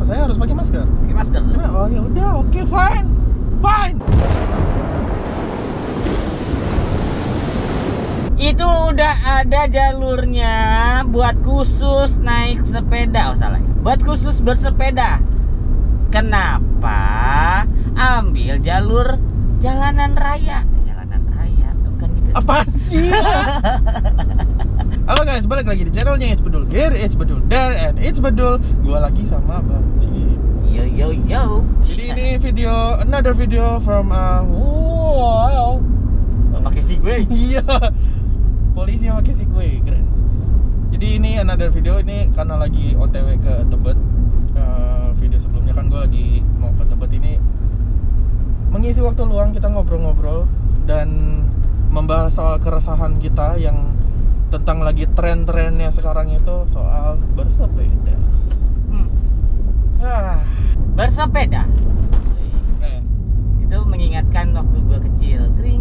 Kenapa saya harus pakai masker? Pakai masker. Oh ya udah, oke, fine. Itu udah ada jalurnya buat khusus naik sepeda. Oh salah ya. Buat khusus bersepeda. Kenapa ambil jalur jalanan raya? Jalanan raya, bukan gitu. Apaan sih? Halo guys, balik lagi di channelnya It's Bedul Here, It's Bedul There, and It's Bedul. Gua lagi sama Bang Cip. Yo. Jadi ini another video from wow. Pakai Segway. Iya. Polisi yang pakai Segway, keren. Jadi ini another video ini karena lagi OTW ke Tebet. Video sebelumnya kan gue lagi mau ke Tebet ini mengisi waktu luang, kita ngobrol-ngobrol dan membahas soal keresahan kita yang tentang lagi tren-trennya sekarang itu soal bersepeda. Bersepeda. Itu mengingatkan waktu gue kecil. Kring.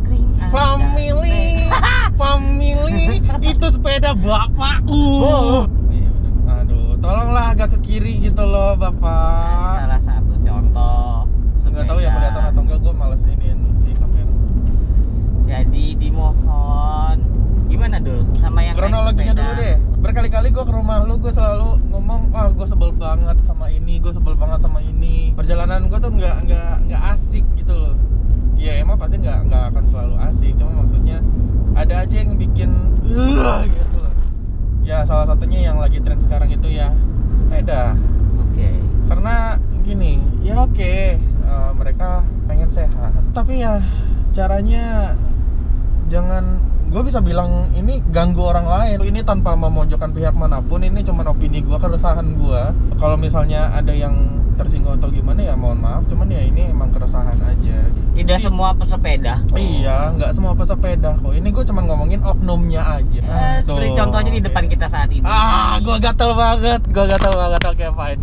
Family itu sepeda bapakku. Aduh, tolonglah agak ke kiri gitu loh, Bapak. Salah satu contoh. Nggak tahu ya kelihatan atau enggak, gue males iniin si kamera. Jadi dimohon, gimana dulu sama yang kronologinya dulu deh. Berkali-kali gue ke rumah lu, gue selalu ngomong, gue sebel banget sama ini, perjalanan gue tuh nggak asik gitu loh. Ya emang pasti nggak akan selalu asik, cuma maksudnya ada aja yang bikin gitu loh. Ya salah satunya yang lagi tren sekarang itu ya sepeda. Oke. Karena gini, ya mereka pengen sehat, tapi ya caranya jangan, gue bisa bilang ini ganggu orang lain. Ini tanpa memojokkan pihak manapun, ini cuma opini gue, keresahan gue. Kalau misalnya ada yang tersinggung atau gimana ya mohon maaf, cuman ya ini emang keresahan aja. Tidak semua pesepeda. Iya, nggak semua pesepeda kok. Ini gue cuma ngomongin oknumnya aja. Seperti contohnya di depan kita saat ini. Gue gatel banget. Oke, fine.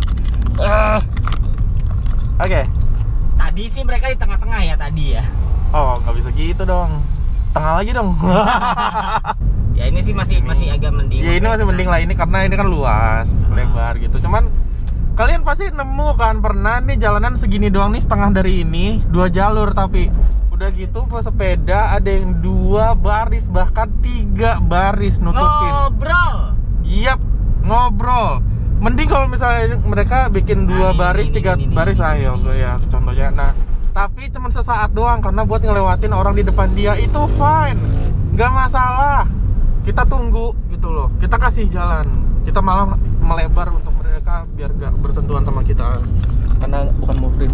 Oke. Tadi sih mereka di tengah-tengah ya tadi ya. Oh, nggak bisa gitu dong. Tengah lagi dong. Ya ini sih masih agak mending. Ya ini masih mending lah, ini karena ini kan luas, lebar gitu. Cuman kalian pasti nemu kan, pernah nih jalanan segini doang nih, setengah dari ini, 2 jalur, tapi udah gitu pesepeda ada yang 2 baris bahkan 3 baris nutupin. Ngobrol. Yap, ngobrol. Mending kalau misalnya mereka bikin 2 baris, 3 baris lah ya contohnya. Nah, tapi cuma sesaat doang karena buat ngelewatin orang di depan dia itu fine, nggak masalah. Kita tunggu gitu loh, kita kasih jalan, kita malah melebar untuk mereka biar nggak bersentuhan sama kita karena bukan muhrim.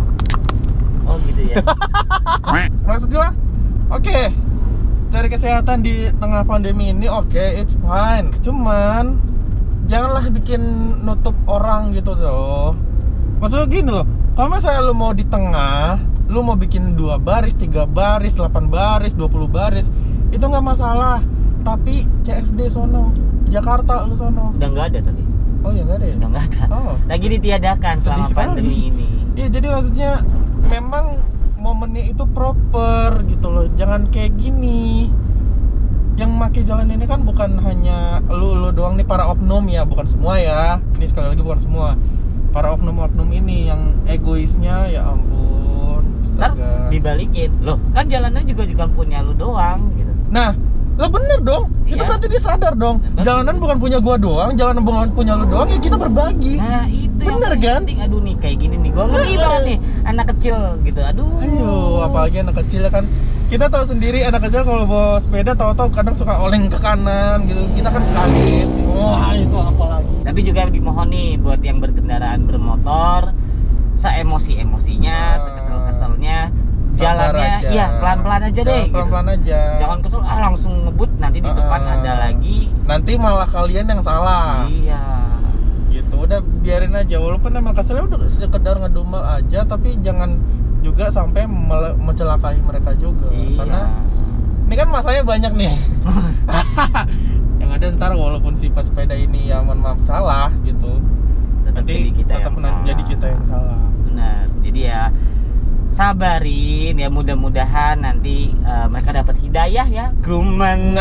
Oh gitu ya. Maksud gue, oke, cari kesehatan di tengah pandemi ini, it's fine. Cuman janganlah bikin nutup orang gitu loh. Maksudnya gini loh, kalau misalnya lu mau di tengah, lu mau bikin 2 baris, 3 baris, 8 baris, 20 baris, itu nggak masalah. Tapi CFD sono, Jakarta lu sono. Udah nggak ada tadi. Oh ya nggak ada ya? Udah nggak ada. Oh, lagi ditiadakan selama pandemi ini. Iya, jadi maksudnya memang momennya itu proper gitu loh. Jangan kayak gini. Yang make jalan ini kan bukan hanya lu doang nih, para oknum ya, bukan semua ya. Ini sekali lagi bukan semua. Para oknum-oknum ini yang egoisnya, ya ampun. Astaga. Dibalikin. Loh, kan jalannya juga punya lu doang gitu. Nah, lah bener dong. Iya. Itu berarti dia sadar dong. Jalanan bukan punya gua doang, jalanan bukan punya lu doang, ya kita berbagi. Nah, itu bener yang kan? penting. Aduh nih kayak gini nih, gua ngeri banget nih, anak kecil gitu. Aduh. Apalagi anak kecil kan. Kita tahu sendiri anak kecil kalau bawa sepeda tahu-tahu kadang suka oleng ke kanan gitu. Kita kan kaget. Wah, itu apa lagi? Tapi juga dimohon nih buat yang berkendaraan bermotor, seemosi-emosinya, sekesel-keselnya, jalannya aja. iya pelan-pelan aja deh. Pelan-pelan gitu. aja. Jangan kesel langsung ngebut, nanti di depan ada lagi. Nanti malah kalian yang salah. Iya. Gitu, udah biarin aja. Walaupun emang keselnya udah sekedar ngedumel aja, tapi jangan juga sampai mencelakai mereka juga. Iya. Karena ini kan masanya banyak nih. Yang ada ntar walaupun si pesepeda ini ya mohon maaf salah gitu, nanti tetap jadi kita yang salah. Benar. Jadi ya sabarin ya, mudah-mudahan nanti mereka dapat hidayah ya. Ku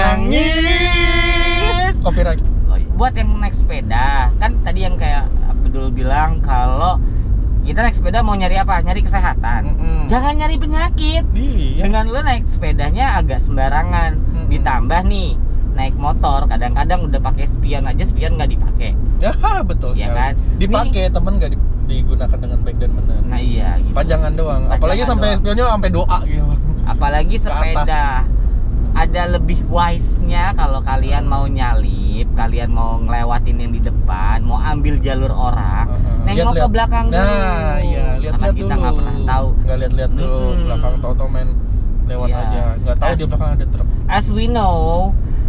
menangis. Copyright. Oh, iya. Buat yang naik sepeda kan tadi yang kayak Dul bilang kalau kita naik sepeda mau nyari apa? Nyari kesehatan. Jangan nyari penyakit. Iya. Dengan lu naik sepedanya agak sembarangan. Ditambah nih naik motor kadang-kadang udah pakai spion aja, spion nggak dipakai. Ya betul Ya sekali. kan? Dipakai temen nggak digunakan dengan baik dan benar. Nah iya gitu. Pajangan doang. Apalagi Pajangan sampai doang. spionnya sampai doa gitu. Apalagi sepeda ada lebih wise-nya kalau kalian mau nyalip, kalian mau ngelewatin yang di depan, mau ambil jalur orang, nengok ke belakang dulu. Nah, iya, lihat-lihat dulu. Kita nggak pernah tahu. Nggak lihat-lihat dulu belakang, tau-tau main lewat Iya. aja. Nggak tahu di belakang ada truk. As we know,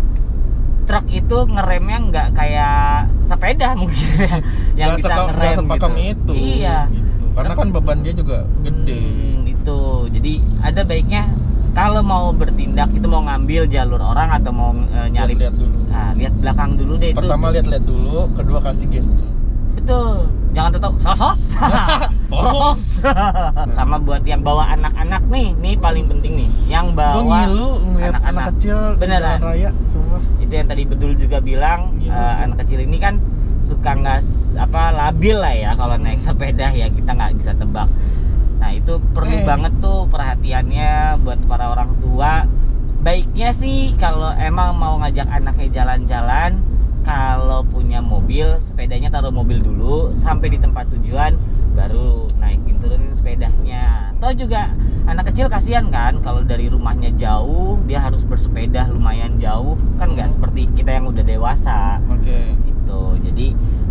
truk itu ngeremnya nggak kayak sepeda mungkin ya, yang Nggak bisa ngerem nggak sepakam gitu. itu. Iya. Gitu. Karena kan beban dia juga gede. Itu. Jadi ada baiknya kalau mau bertindak itu mau ngambil jalur orang atau mau nyalip. Lihat dulu. Nah, lihat belakang dulu deh itu. Pertama lihat-lihat dulu, kedua kasih gestur. Betul. Jangan tetap sosos. Sosos. Sama buat yang bawa anak-anak nih paling penting nih. Yang Gue bawa ngilu ngeliat anak anak-anak. kecil di Beneran. jalan raya, sumpah. Itu yang tadi Bedul juga bilang, Gila. anak kecil ini kan suka nggak labil lah ya kalau naik sepeda ya, kita nggak bisa tebak. Nah itu perlu banget tuh perhatiannya buat para orang tua. Baiknya sih kalau emang mau ngajak anaknya jalan-jalan, kalau punya mobil, sepedanya taruh mobil dulu sampai di tempat tujuan, baru naikin turunin sepedanya. Atau juga anak kecil kasihan kan kalau dari rumahnya jauh, dia harus bersepeda lumayan jauh, kan nggak seperti kita yang udah dewasa. Oke. Gitu. Jadi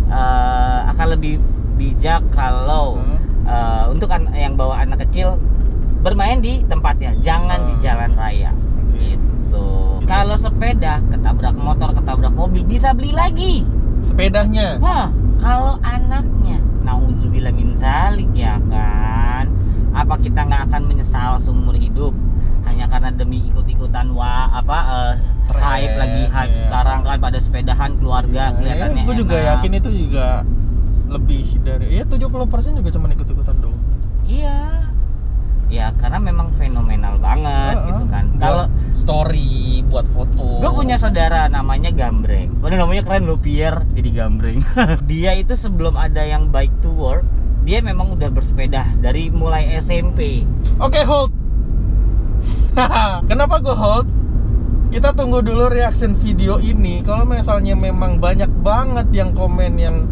akan lebih bijak kalau untuk yang bawa anak kecil bermain di tempatnya, jangan di jalan raya. Gitu. Kalau sepeda ketabrak motor, ketabrak mobil, bisa beli lagi Sepedanya. Wah, kalau anaknya, nauzubillah min zalik ya kan. Apa kita nggak akan menyesal seumur hidup hanya karena demi ikut-ikutan hype lagi hype sekarang kan pada sepedahan keluarga kelihatannya. Gue juga yakin itu juga lebih dari 70% juga cuma ikut-ikutan doang. Iya. Ya karena memang fenomenal banget gitu kan. Kalau story buat foto. gue punya saudara namanya Gambreng. Waduh namanya keren loh, Pierre jadi Gambreng. Dia itu sebelum ada yang bike to work, dia memang udah bersepeda dari mulai SMP. Oke, hold. Kenapa gue hold? Kita tunggu dulu reaction video ini. Kalau misalnya memang banyak banget yang komen yang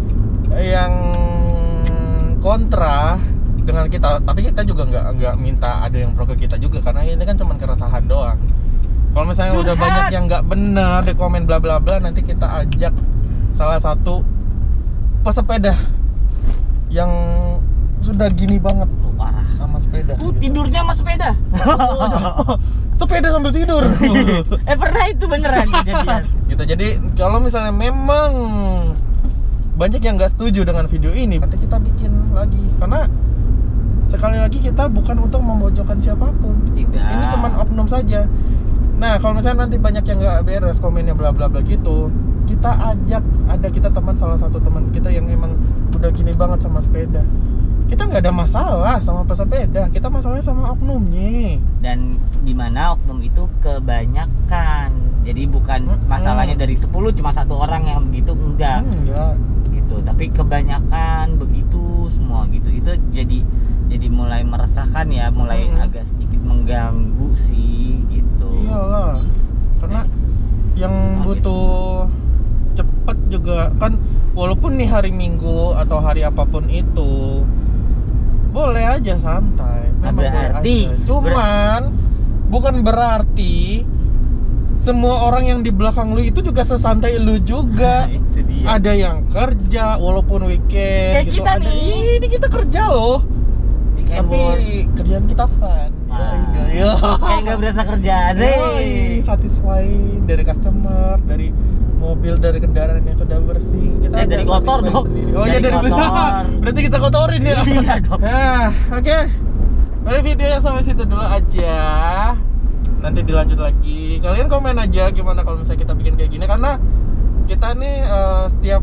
kontra dengan kita, tapi kita juga nggak minta ada yang pro ke kita juga, karena ini kan cuma keresahan doang. Kalau misalnya udah banyak yang nggak benar di komen bla bla bla, nanti kita ajak salah satu pesepeda yang sudah gini banget Parah sama sepeda. tidurnya sama sepeda. Sepeda sambil tidur. Pernah itu beneran kejadian. Gitu. Jadi kalau misalnya memang banyak yang nggak setuju dengan video ini, nanti kita bikin lagi, karena sekali lagi kita bukan untuk memojokkan siapapun. Tidak. Ini cuman oknum saja. Nah, kalau misalnya nanti banyak yang nggak beres komennya bla bla bla gitu, kita ajak, ada kita salah satu teman kita yang emang udah gini banget sama sepeda. Kita nggak ada masalah sama pesepeda, kita masalahnya sama oknumnya. Dan dimana oknum itu kebanyakan. Jadi bukan masalahnya dari 10 cuma satu orang yang begitu, enggak. Gitu. Tapi kebanyakan begitu semua gitu. Itu jadi mulai meresahkan ya, mulai agak sedikit mengganggu sih gitu. Iyalah, karena yang butuh cepet juga kan, walaupun nih hari Minggu atau hari apapun itu boleh aja santai, memang berarti, boleh aja. Cuman bukan berarti semua orang yang di belakang lu itu juga sesantai lu juga. Itu dia. Ada yang kerja walaupun weekend Kayak gitu. kita Ada, nih. ini kita kerja loh. Tapi kerjaan kita fun. Kayak nggak berasa kerja sih. Satisfy dari customer, dari mobil, dari kendaraan yang sudah bersih. Kita dari ada kotor satisfy dong. sendiri. Oh iya, Dari dari kotor. Berarti kita kotorin ya. Iya dong. Nah, oke. Mari videonya sampai situ dulu aja. Nanti dilanjut lagi. Kalian komen aja gimana kalau misalnya kita bikin kayak gini, karena kita nih setiap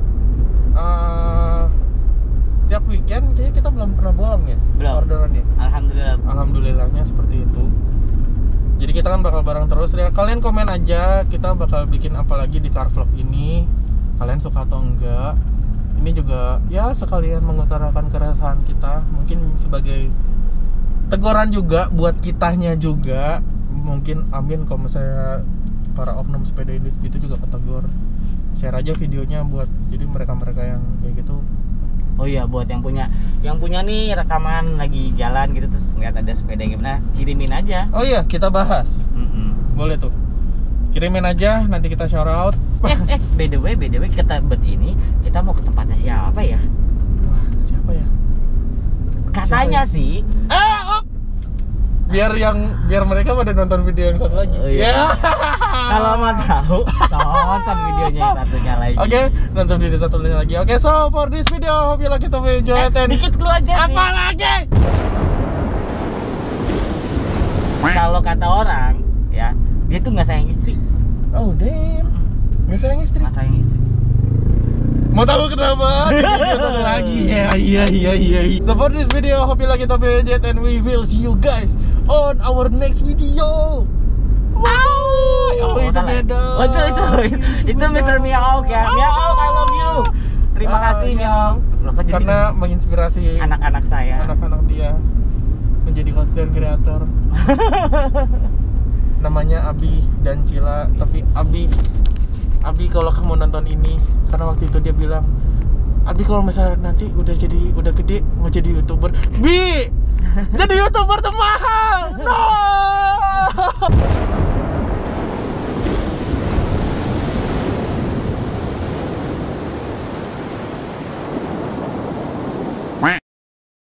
weekend kayaknya kita belum pernah bolong ya orderannya. Alhamdulillahnya seperti itu. Jadi kita kan bakal bareng terus ya. Kalian komen aja, kita bakal bikin apa lagi di car vlog ini. Kalian suka atau enggak? Ini ini juga ya sekalian mengutarakan keresahan kita, mungkin sebagai teguran juga buat kitanya juga. Mungkin amin kalau misalnya para oknum sepeda ini gitu juga ketegur. Share aja videonya buat jadi mereka-mereka yang kayak gitu. Oh iya, buat yang punya nih rekaman lagi jalan gitu terus ngeliat ada sepeda gimana, kirimin aja. Oh iya, kita bahas. Boleh tuh. Kirimin aja, nanti kita shout out. By the way ke Tebet ini kita mau ke tempatnya siapa ya? Wah, siapa ya? Katanya Siapa sih biar mereka pada nonton video yang satu lagi. Oh, iya. Kalau mau tahu, nonton videonya yang satunya lagi. Oke, nonton video satunya lagi. Oke, so for this video, hope you like it, hope you enjoy it. Dikit dulu aja sih. Apa lagi? Kalau kata orang, ya, dia tuh nggak sayang istri. Oh damn, nggak sayang istri. Nggak sayang istri. Mau tahu kenapa? Di video satu lagi. Iya. So for this video, hope you like it, hope you enjoy it, and we will see you guys on our next video. Wow. Oh, itu beda. Oh, itu Mr. Miao ya. Miao, I love you. Terima kasih Miao. Karena menginspirasi anak-anak saya. Anak-anak dia menjadi content creator. Namanya Abi dan Cila, tapi Abi kalau kamu nonton ini, karena waktu itu dia bilang, Abi kalau misalnya nanti udah gede mau jadi YouTuber, Bi, jadi YouTuber tuh mahal.